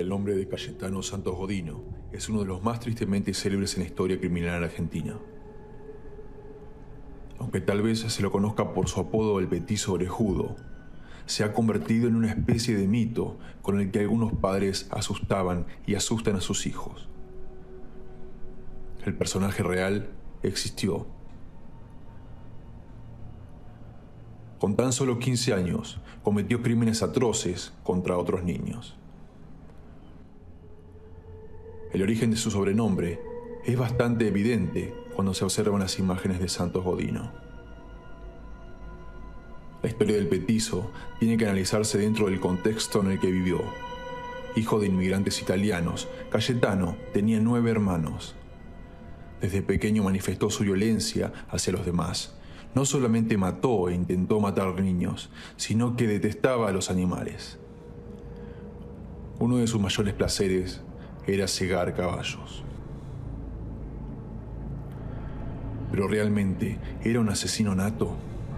El nombre de Cayetano Santos Godino es uno de los más tristemente célebres en la historia criminal argentina. Aunque tal vez se lo conozca por su apodo el Petizo Orejudo, se ha convertido en una especie de mito con el que algunos padres asustaban y asustan a sus hijos. El personaje real existió. Con tan solo 15 años, cometió crímenes atroces contra otros niños. El origen de su sobrenombre es bastante evidente cuando se observan las imágenes de Santos Godino. La historia del petizo tiene que analizarse dentro del contexto en el que vivió. Hijo de inmigrantes italianos, Cayetano tenía 9 hermanos. Desde pequeño manifestó su violencia hacia los demás. No solamente mató e intentó matar niños, sino que detestaba a los animales. Uno de sus mayores placeres era cegar caballos. Pero realmente, ¿era un asesino nato?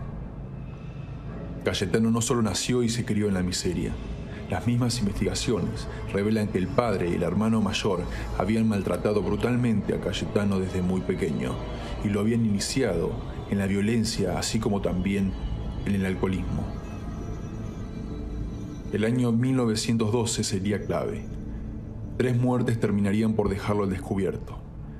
Cayetano no solo nació y se crió en la miseria. Las mismas investigaciones revelan que el padre y el hermano mayor habían maltratado brutalmente a Cayetano desde muy pequeño y lo habían iniciado en la violencia, así como también en el alcoholismo. El año 1912 sería clave. 3 muertes terminarían por dejarlo al descubierto.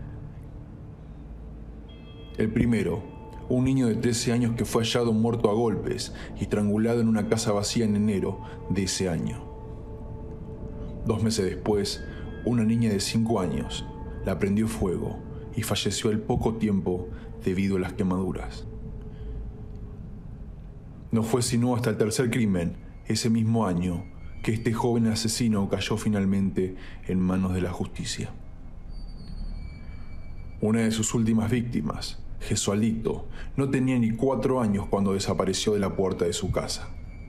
El primero, un niño de 13 años que fue hallado muerto a golpes y estrangulado en una casa vacía en enero de ese año. 2 meses después, una niña de 5 años la prendió fuego y falleció al poco tiempo debido a las quemaduras. No fue sino hasta el tercer crimen, ese mismo año, que este joven asesino cayó finalmente en manos de la justicia. Una de sus últimas víctimas, Gesualdo, no tenía ni 4 años cuando desapareció de la puerta de su casa.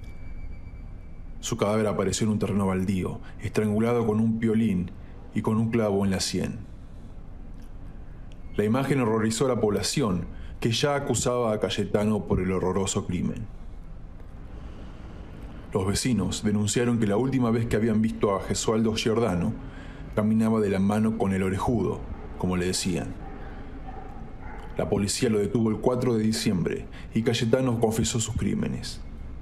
Su cadáver apareció en un terreno baldío, estrangulado con un piolín y con un clavo en la sien. La imagen horrorizó a la población, que ya acusaba a Cayetano por el horroroso crimen. Los vecinos denunciaron que la última vez que habían visto a Gesualdo Giordano caminaba de la mano con el orejudo, como le decían. La policía lo detuvo el 4 de diciembre y Cayetano confesó sus crímenes.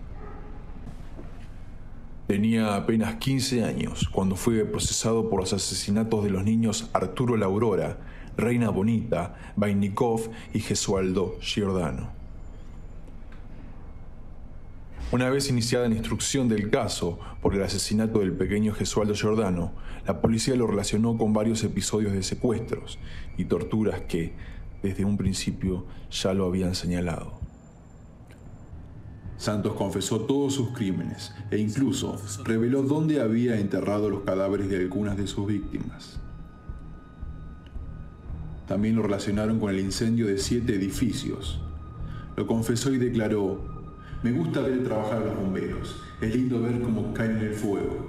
Tenía apenas 15 años cuando fue procesado por los asesinatos de los niños Arturo La Aurora, Reina Bonita, Vainikov y Gesualdo Giordano. Una vez iniciada la instrucción del caso por el asesinato del pequeño Gesualdo Giordano, la policía lo relacionó con varios episodios de secuestros y torturas que, desde un principio, ya lo habían señalado. Santos confesó todos sus crímenes e incluso reveló dónde había enterrado los cadáveres de algunas de sus víctimas. También lo relacionaron con el incendio de 7 edificios. Lo confesó y declaró: "Me gusta ver trabajar a los bomberos. Es lindo ver cómo caen en el fuego".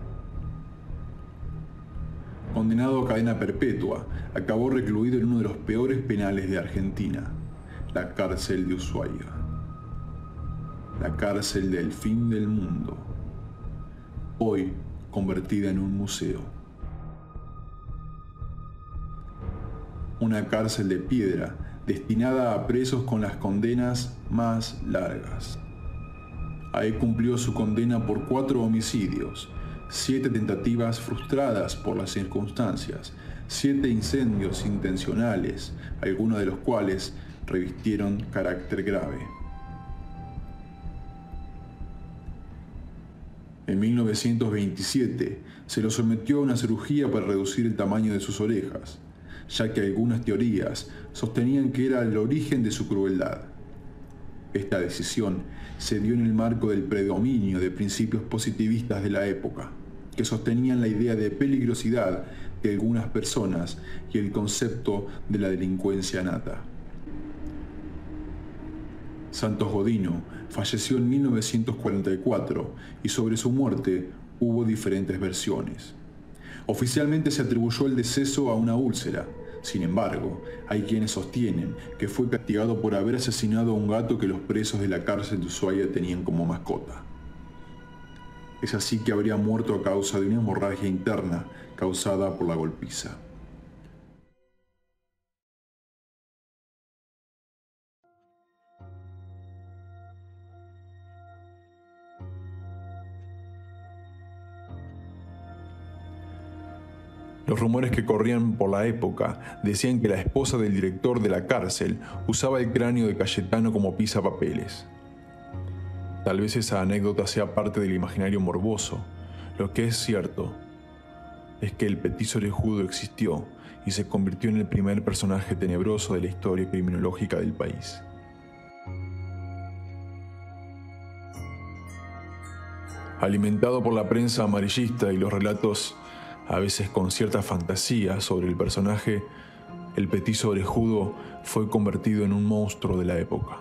Condenado a cadena perpetua, acabó recluido en uno de los peores penales de Argentina, la cárcel de Ushuaia. La cárcel del fin del mundo, hoy convertida en un museo. Una cárcel de piedra destinada a presos con las condenas más largas. Ahí cumplió su condena por 4 homicidios, 7 tentativas frustradas por las circunstancias, 7 incendios intencionales, algunos de los cuales revistieron carácter grave. En 1927 se lo sometió a una cirugía para reducir el tamaño de sus orejas, ya que algunas teorías sostenían que era el origen de su crueldad. Esta decisión se dio en el marco del predominio de principios positivistas de la época, que sostenían la idea de peligrosidad de algunas personas y el concepto de la delincuencia nata. Santos Godino falleció en 1944 y sobre su muerte hubo diferentes versiones. Oficialmente se atribuyó el deceso a una úlcera. Sin embargo, hay quienes sostienen que fue castigado por haber asesinado a un gato que los presos de la cárcel de Ushuaia tenían como mascota. Es así que habría muerto a causa de una hemorragia interna causada por la golpiza. Los rumores que corrían por la época decían que la esposa del director de la cárcel usaba el cráneo de Cayetano como pisapapeles. Tal vez esa anécdota sea parte del imaginario morboso. Lo que es cierto es que el petiso orejudo existió y se convirtió en el primer personaje tenebroso de la historia criminológica del país. Alimentado por la prensa amarillista y los relatos, a veces con cierta fantasía sobre el personaje, el petiso orejudo fue convertido en un monstruo de la época.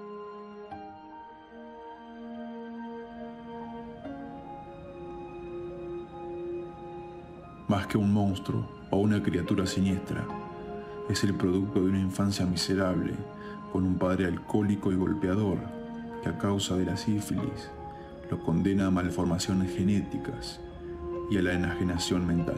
Más que un monstruo o una criatura siniestra, es el producto de una infancia miserable, con un padre alcohólico y golpeador, que a causa de la sífilis lo condena a malformaciones genéticas y a la enajenación mental.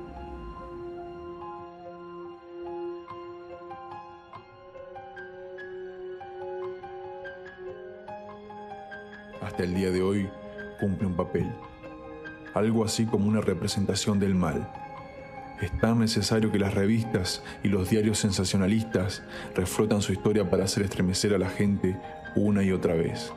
Hasta el día de hoy cumple un papel, algo así como una representación del mal. Es tan necesario que las revistas y los diarios sensacionalistas reflotan su historia para hacer estremecer a la gente una y otra vez.